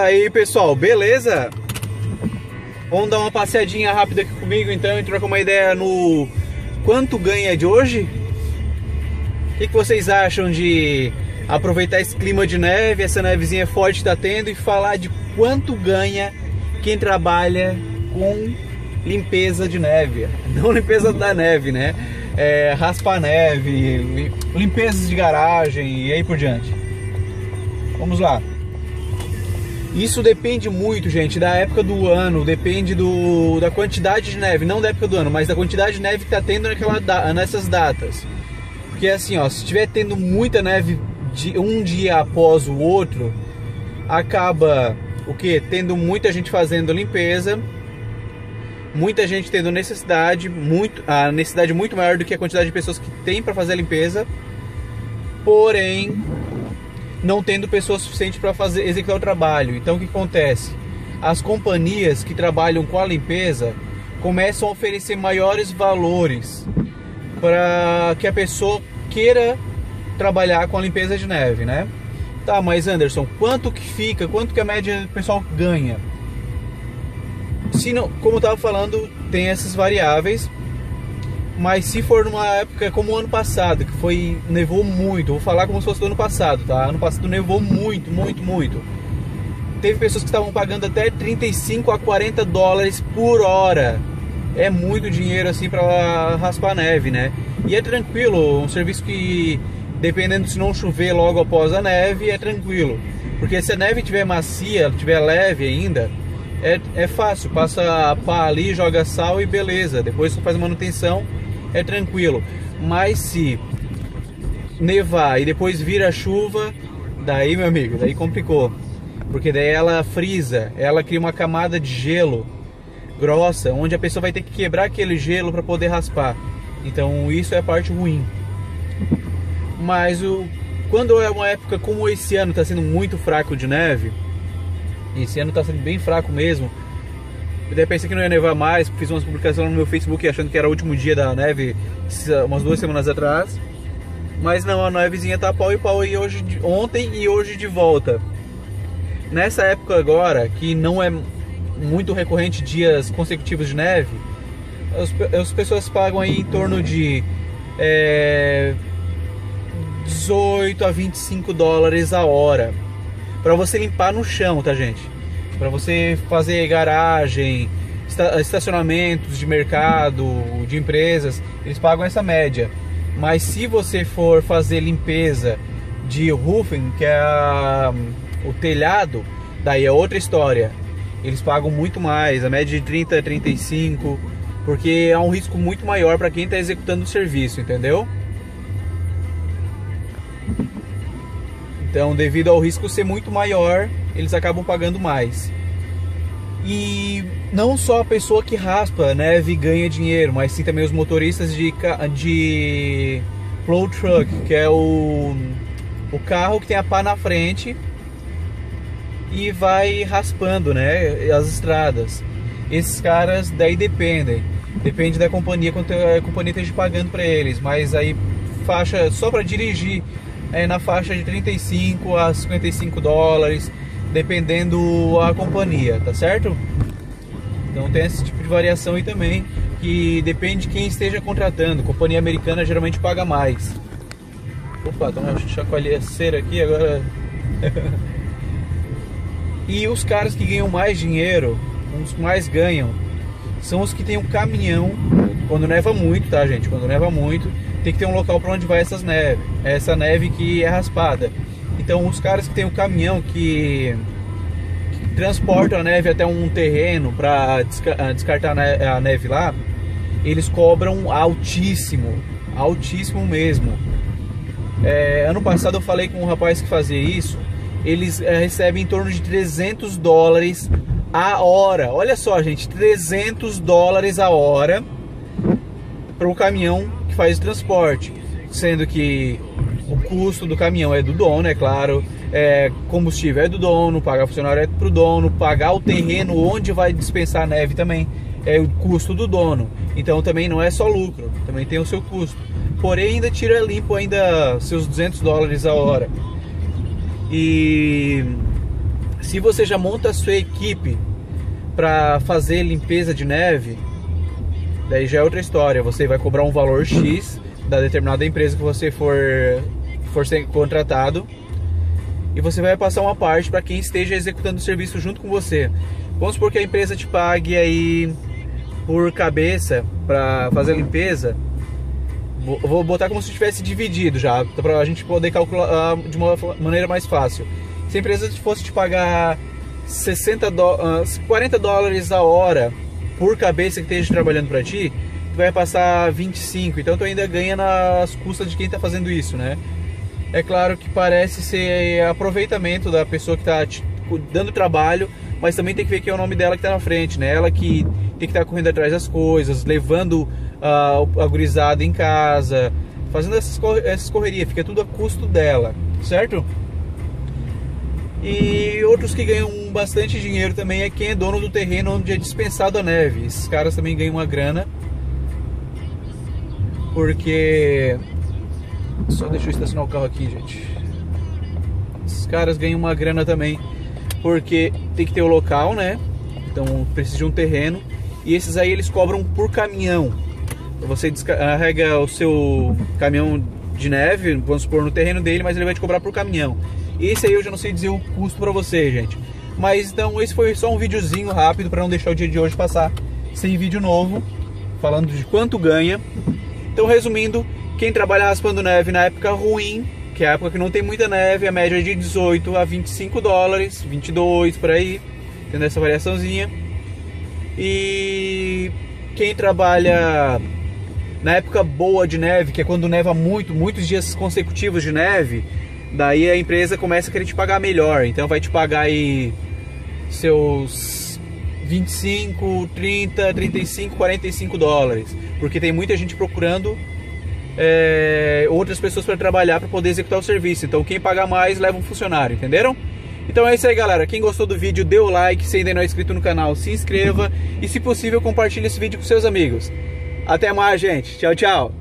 Daí, pessoal, beleza? Vamos dar uma passeadinha rápida aqui comigo então e trocar uma ideia no quanto ganha de hoje? O que vocês acham de aproveitar esse clima de neve, essa nevezinha forte que tá tendo, e falar de quanto ganha quem trabalha com limpeza de neve? Não limpeza da neve, né? Raspar neve, limpezas de garagem e aí por diante. Vamos lá. Isso depende muito, gente, da época do ano, depende da quantidade de neve, não da época do ano, mas da quantidade de neve que tá tendo nessas datas. Porque assim, ó, se estiver tendo muita neve de um dia após o outro, acaba o quê? Tendo muita gente fazendo limpeza, muita gente tendo a necessidade muito maior do que a quantidade de pessoas que tem para fazer a limpeza, porém não tendo pessoas suficientes para executar o trabalho. Então o que acontece? As companhias que trabalham com a limpeza começam a oferecer maiores valores para que a pessoa queira trabalhar com a limpeza de neve, né? Tá, mas Anderson, quanto que fica? Quanto que a média do pessoal ganha? Se não, como eu tava falando, tem essas variáveis. Mas se for numa época como o ano passado, que nevou muito, vou falar como se fosse do ano passado, tá? Ano passado nevou muito, muito, muito. Teve pessoas que estavam pagando até 35 a 40 dólares por hora. É muito dinheiro assim para raspar neve, né? E é tranquilo, um serviço que, dependendo se não chover logo após a neve, é tranquilo. Porque se a neve tiver macia, tiver leve ainda, é fácil. Passa a pá ali, joga sal e beleza. Depois você faz a manutenção, é tranquilo. Mas se nevar e depois vira chuva, daí, meu amigo, daí complicou. Porque daí ela frisa, ela cria uma camada de gelo grossa, onde a pessoa vai ter que quebrar aquele gelo para poder raspar. Então isso é a parte ruim. Mas quando é uma época como esse ano, está sendo muito fraco de neve, esse ano está sendo bem fraco mesmo. Eu até pensei que não ia nevar mais, fiz umas publicações no meu Facebook achando que era o último dia da neve, umas 2 semanas atrás. Mas não, a nevezinha tá pau e pau aí ontem e hoje de volta. Nessa época agora, que não é muito recorrente dias consecutivos de neve, as pessoas pagam aí em torno de 18 a 25 dólares a hora para você limpar no chão, tá, gente? Para você fazer garagem, estacionamentos de mercado, de empresas, eles pagam essa média. Mas se você for fazer limpeza de roofing, que é o telhado, daí é outra história. Eles pagam muito mais, a média de 30 a 35, porque é um risco muito maior para quem está executando o serviço, entendeu? Então, devido ao risco ser muito maior, eles acabam pagando mais. E não só a pessoa que raspa neve ganha dinheiro, mas sim também os motoristas de plow truck, que é o carro que tem a pá na frente e vai raspando, né, as estradas. Esses caras daí depende da companhia, quanto a companhia esteja pagando para eles, mas aí faixa só para dirigir na faixa de 35 a 55 dólares, dependendo a companhia, tá certo? Então tem esse tipo de variação aí também, que depende de quem esteja contratando. Companhia americana geralmente paga mais. Opa, tá uma chacoalheira aqui agora. E os caras que ganham mais dinheiro, os que mais ganham, são os que tem um caminhão. Quando neva muito, tá, gente? Quando neva muito, tem que ter um local para onde vai essa neve que é raspada. Então os caras que tem um caminhão que transporta a neve até um terreno para descartar a neve lá, eles cobram altíssimo mesmo. Ano passado eu falei com um rapaz que fazia isso. Eles recebem em torno de 300 dólares a hora. Olha só, gente, 300 dólares a hora para o caminhão que faz o transporte, sendo que o custo do caminhão é do dono, é claro, combustível é do dono, pagar funcionário é pro dono, pagar o terreno onde vai dispensar a neve também é o custo do dono. Então também não é só lucro, também tem o seu custo. Porém ainda tira limpo ainda seus 200 dólares a hora. E Se você já monta a sua equipe para fazer limpeza de neve, daí já é outra história. Você vai cobrar um valor X da determinada empresa que você for ser contratado, e você vai passar uma parte para quem esteja executando o serviço junto com você. Vamos supor que a empresa te pague aí por cabeça para fazer a limpeza. Vou botar como se tivesse dividido já, para a gente poder calcular de uma maneira mais fácil. Se a empresa fosse te pagar $40 a hora por cabeça que esteja trabalhando para ti, tu vai passar 25, então tu ainda ganha nas custas de quem está fazendo isso, né? É claro que parece ser aproveitamento da pessoa que está dando trabalho, mas também tem que ver que é o nome dela que está na frente, né? Ela que tem que estar correndo atrás das coisas, levando a gurizada em casa, fazendo essas correrias, fica tudo a custo dela, certo? E outros que ganham bastante dinheiro também é quem é dono do terreno onde é dispensado a neve. Esses caras também ganham uma grana, porque... Só deixa eu estacionar o carro aqui, gente. Esses caras ganham uma grana também, porque tem que ter o local, né? Então precisa de um terreno. E esses aí eles cobram por caminhão. Você descarrega o seu caminhão de neve, vamos supor, no terreno dele, mas ele vai te cobrar por caminhão. Esse aí eu já não sei dizer o custo pra você, gente. Mas então esse foi só um videozinho rápido para não deixar o dia de hoje passar sem vídeo novo, falando de quanto ganha. Então, resumindo, quem trabalha raspando neve na época ruim, que é a época que não tem muita neve, a média é de 18 a 25 dólares, 22 por aí, tendo essa variaçãozinha. E quem trabalha na época boa de neve, que é quando neva muitos dias consecutivos de neve, daí a empresa começa a querer te pagar melhor. Então vai te pagar aí seus 25, 30, 35, 45 dólares, porque tem muita gente procurando outras pessoas para trabalhar, para poder executar o serviço. Então quem paga mais leva um funcionário, entenderam? Então é isso aí, galera. Quem gostou do vídeo, dê o like. Se ainda não é inscrito no canal, se inscreva. E se possível, compartilhe esse vídeo com seus amigos. Até mais, gente. Tchau, tchau.